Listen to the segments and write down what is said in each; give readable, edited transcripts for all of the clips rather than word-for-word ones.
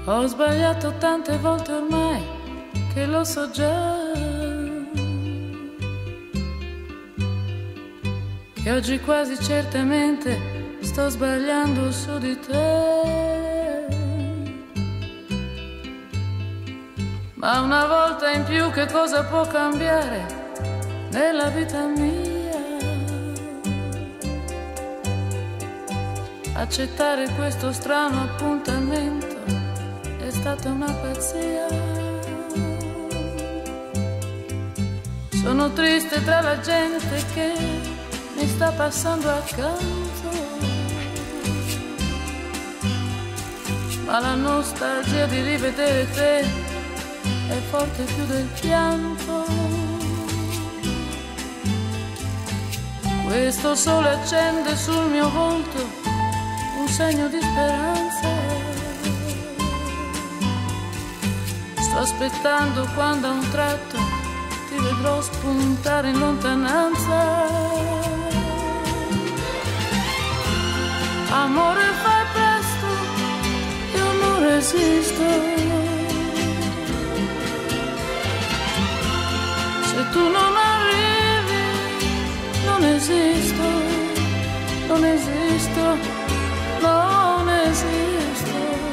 Ho sbagliato tante volte ormai che lo so già, che oggi quasi certamente sto sbagliando su di te. Ma una volta in più che cosa può cambiare nella vita mia? Accettare questo strano appuntamento è stata una pazzia. Sono triste tra la gente che mi sta passando accanto, ma la nostalgia di rivedere te è forte più del pianto. Questo sole accende sul mio volto un segno di speranza. Sto aspettando quando a un tratto ti vedrò spuntare in lontananza. Amore, fai presto, io non resisto. Se tu non arrivi, non esisto, non esisto, non esisto.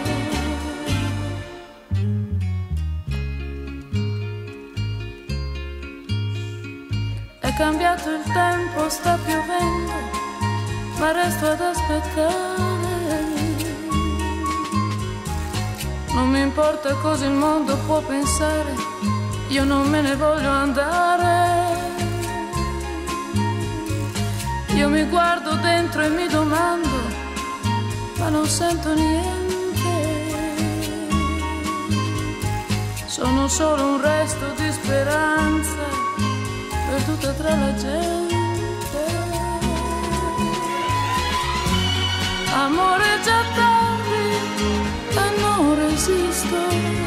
È cambiato il tempo, sta piovendo, ma resto ad aspettare. Non mi importa cosa il mondo può pensare, io non me ne voglio andare. Io mi guardo dentro e mi domando, ma non sento niente. Sono solo un resto di speranza perduta tra la gente. Amore, già tardi e non resisto.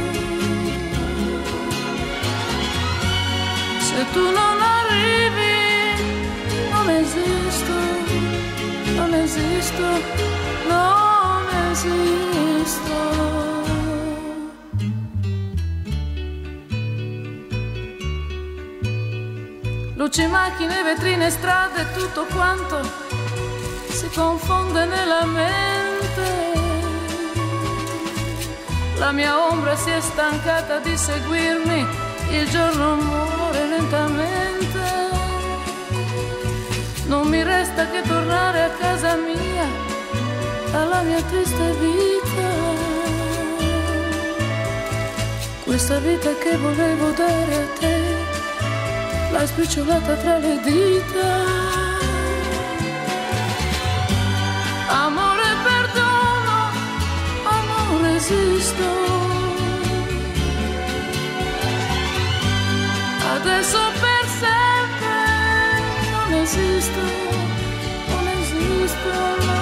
Se tu non arrivi, non esisto, non esisto, non esisto. Luci, macchine, vetrine, strade, tutto quanto si confonde nella mente. La mia ombra si è stancata di seguirmi, il giorno muore lentamente. Non mi resta che tornare a casa mia, alla mia triste vita. Questa vita che volevo dare a te, l'hai spicciolata tra le dita. Amore, perdono, ma non resisto. Adesso per sempre non esisto, non esisto.